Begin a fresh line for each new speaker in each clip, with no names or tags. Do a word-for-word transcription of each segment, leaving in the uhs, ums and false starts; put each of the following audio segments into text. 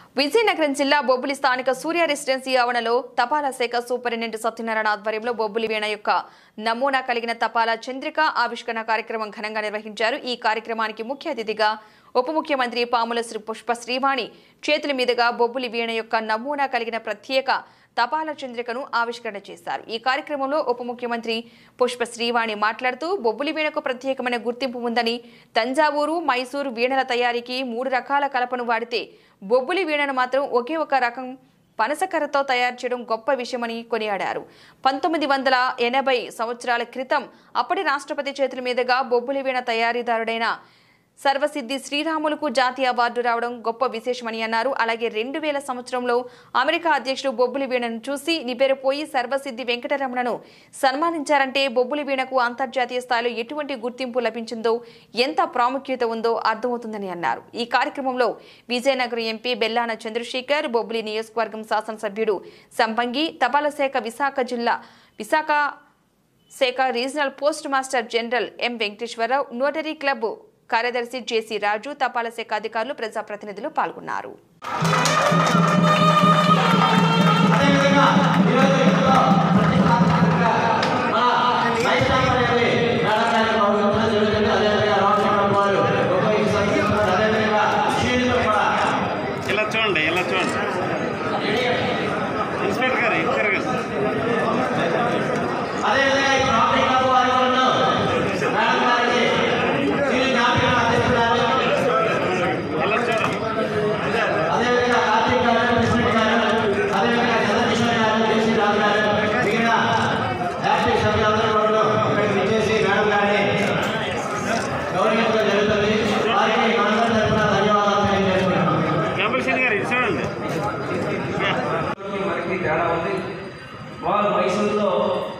విజయనగరం జిల్లా బొబ్బిలి స్థానిక సూర్య రెసిడెన్సీ ఆవరణలో తపాలా శాఖ సూపరింటెండెంట్ సత్యనారాయణ ఆధ్వర్యంలో బొబ్బిలి వీణ యొక్క నమూనా కలిగిన తపాలా చంద్రిక ఆవిష్కరణ కార్యక్రమం ఘనంగా నిర్వహించారు. ఈ కార్యక్రమానికి ముఖ్య అతిథిగా ఉప ముఖ్యమంత్రి పాముల శ్రీ పుష్ప శ్రీవాణి చేతుల మీదుగా బొబ్బిలి వీణ యొక్క నమూనా కలిగిన ప్రత్యేక తపాలా చంద్రికను ఆవిష్కరణ చేశారు. ఈ కార్యక్రమంలో ఉప ముఖ్యమంత్రి పుష్ప శ్రీవాణి మాట్లాడుతూ బొబ్బిలి వీణకు ప్రత్యేకమైన గుర్తింపు ఉందని, తంజావూరు మైసూరు వీణల తయారీకి మూడు రకాల కలపను వాడితే బొబ్బిలి వీణను మాత్రం ఒకే ఒక రకం పనసకర్రతో తయారు చేయడం గొప్ప విషయమని కొనియాడారు. పంతొమ్మిది వందల ఎనభై సంవత్సరాల క్రితం అప్పటి రాష్ట్రపతి చేతుల మీదుగా బొబ్బిలి వీణ తయారీదారుడైన సర్వసిద్ధి శ్రీరాములకు జాతీయ అవార్డు రావడం గొప్ప విశేషమని అన్నారు. అలాగే రెండు వేల సంవత్సరంలో అమెరికా అధ్యక్షుడు బొబ్బిలి వీణను చూసి నిబెరపోయి సర్వసిద్ధి వెంకటరమణను సన్మానించారంటే బొబ్బిలి వీణకు అంతర్జాతీయ స్థాయిలో ఎటువంటి గుర్తింపు లభించిందో, ఎంత ప్రాముఖ్యత ఉందో అర్థమవుతుందని అన్నారు. ఈ కార్యక్రమంలో విజయనగరం ఎంపీ బెల్లాన చంద్రశేఖర్, బొబ్బిలి నియోజకవర్గం శాసనసభ్యుడు సంపంగి, తపాలా శాఖ విశాఖ జిల్లా విశాఖ శాఖ regional post master general M Venkateswararao, rotary club కార్యదర్శి జేసీ రాజు, తపాలా శాఖ అధికారులు, ప్రజాప్రతినిధులు పాల్గొన్నారు.
వాళ్ళు మైసూరులో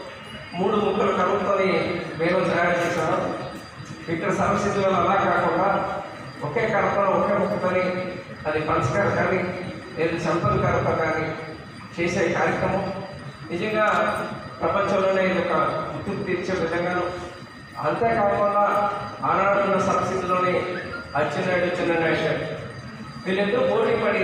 మూడు ముక్కలు కలుపుకొని వేలు తయారు చేశారు. ఇక్కడ సరస్వతి వల్ల అలా కాకుండా ఒకే కడపలో ఒకే ముక్కతోని అది పంచకర కానీ లేదు సంపద కడప కానీ చేసే కార్యక్రమం నిజంగా ప్రపంచంలోనే ఇది ఒక గుర్తింపు తీర్చే విధంగాను. అంతేకాకుండా ఆనాడున్న సరస్వతిలోని అచ్చెన్నాయుడు చిన్ననాయుడు వీళ్ళెంతో పోటీ పడి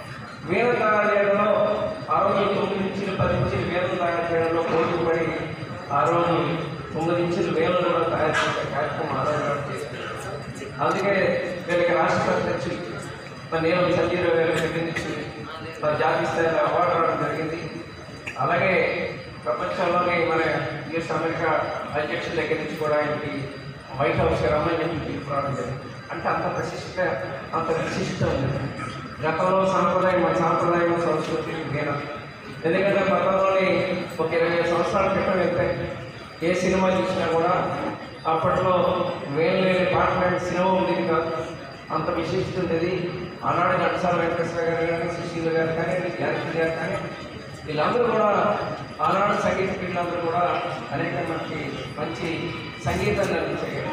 వీణ తయారు చేయడంలో ఆ రోజు తొమ్మిది ఇంచులు పది ఇంచులు వేలు తయారు చేయడంలో పోటీ పడి ఆ రోజు తొమ్మిది ఇంచులు వేలు కూడా తయారు చేసే కార్యక్రమం ఆరోగ్యం చేశారు. అందుకే వీళ్ళకి రాష్ట్ర అధ్యక్షులు మరి నేను సంజీవ వేల నుంచి మరి జాతీయ స్థాయిలో అవార్డు రావడం జరిగింది. అలాగే ప్రపంచంలోనే మన యుఎస్ అమెరికా అధ్యక్షుల దగ్గర నుంచి కూడా ఆయనకి వైట్ హౌస్ రమ్మని చెప్పి తీసుకురావడం జరిగింది. అంటే అంత ప్రశిష్ట అంత విశిష్టత ఉంది. గతంలో సాంప్రదాయం మన సాంప్రదాయం సంస్కృతి వీణ ఎందుకంటే గతంలోని ఒక ఇరవై సంవత్సరాల క్రితం వెళ్తే ఏ సినిమా చూసినా కూడా అప్పట్లో వీణ లేని పాటలు సినిమా ఉండేది కాదు. అంత విశిష్టత ఉండేది. ఆనాడు ఘంటసాల వెంకటేశ్వర గారు కానీ, సుశీల గారు కానీ, జానకి గారు కానీ వీళ్ళందరూ కూడా ఆనాడు సంగీత పిల్లలందరూ కూడా అనేక మంచి మంచి సంగీతాన్ని అందించారు.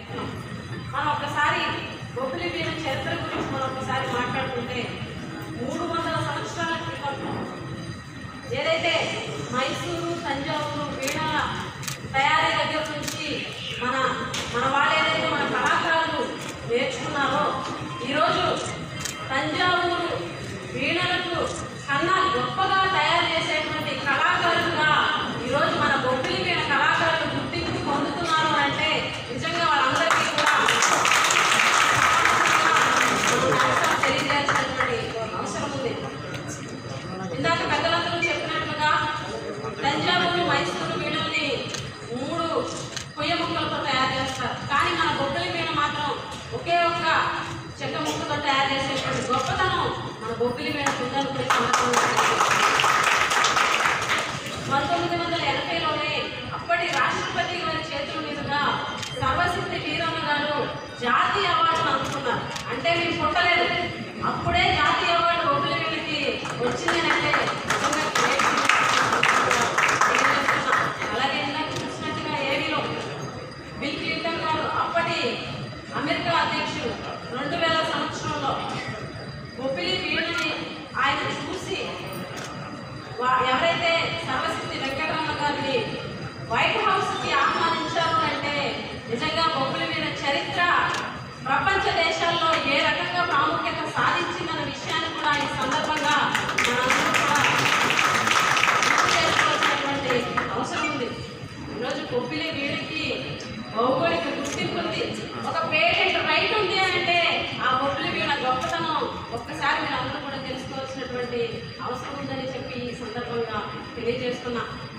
మనం ఒకసారి బొబ్బిలి వీణ చరిత్ర గురించి మనం ఒకసారి మాట్లాడుకుంటే మూడు వందల సంవత్సరాల క్రితం ఏదైతే మైసూరు తంజావూరు వీణ తయారీ దగ్గర నుంచి మన మన వాళ్ళు ఏదైతే మన కళాకారులు నేర్చుకున్నారో ఈరోజు తంజావూరు వీణలకు కన్నా గొప్పగా తయారు చేసేటువంటి కళాకారులుగా ఈరోజు మన బొబ్బిలి వీణ కళాకారులు గుర్తింపు పొందుతున్నారు అంటే నిజంగా వాళ్ళందరికీ కూడా తెలియజేయాల్సినటువంటి అవసరం ఉంది. ఇందాక పెద్దలందరూ చెప్పినట్లుగా తంజావూరు మైసూరు వీణల్ని మూడు కొయ్య ముక్కలతో తయారు చేస్తారు. కానీ మన బొబ్బిలి వీణ మాత్రం ఒకే ఒక్క చెక్క ముక్కతో తయారు చేసేటువంటి గొప్పతనం మన బొబ్బిలి వీణ ఉందనుకునే సందర్భంగా పంతొమ్మిది వందల ఎనభైలోనే అప్పటి రాష్ట్రపతి గారి చేతుల మీదుగా సర్వసిద్ధి వీరమ్మ గారు జాతీయ అవార్డును అందుకున్నారు. అంటే మేము పుట్టలేదు, అప్పుడే జాతీయ అవార్డు బొబ్బిలి వీణకి వచ్చింది అంటే అలాగే ఇందాక చూసినట్టుగా ఏవీలో బిల్ క్లింటన్ గారు అప్పటి అమెరికా అధ్యక్షుడు రెండు వేల సంవత్సరంలో బొబ్బిలి వీణని ఆయన చూసి ఎవరైతే సర్వసిద్ధి వెంకటరమణ గారిని వైట్ హౌస్కి ఆహ్వానించారు అంటే నిజంగా బొబ్బిలి వీణ చరిత్ర ప్రపంచ దేశాల్లో ఏ రకంగా ప్రాముఖ్యత సాధించిందన్న విషయాన్ని కూడా కూడా ఈ సందర్భంగా మనందరూ కూడా గుర్తు చేసుకోవాల్సినటువంటి అవసరం ఉంది. ఈరోజు బొబ్బిలి వీడికి భౌగోళిక గుర్తింపు ఉంది, ఒక పేటెంట్ రైట్ ఉంది అని అంటే ఆ బొబ్బిలి వీణ గొప్పతనం ఒక్కసారి మీరు అందరూ కూడా తెలుసుకోవాల్సినటువంటి అవసరం ఉందని చెప్పి ఈ సందర్భంగా తెలియజేస్తున్నా.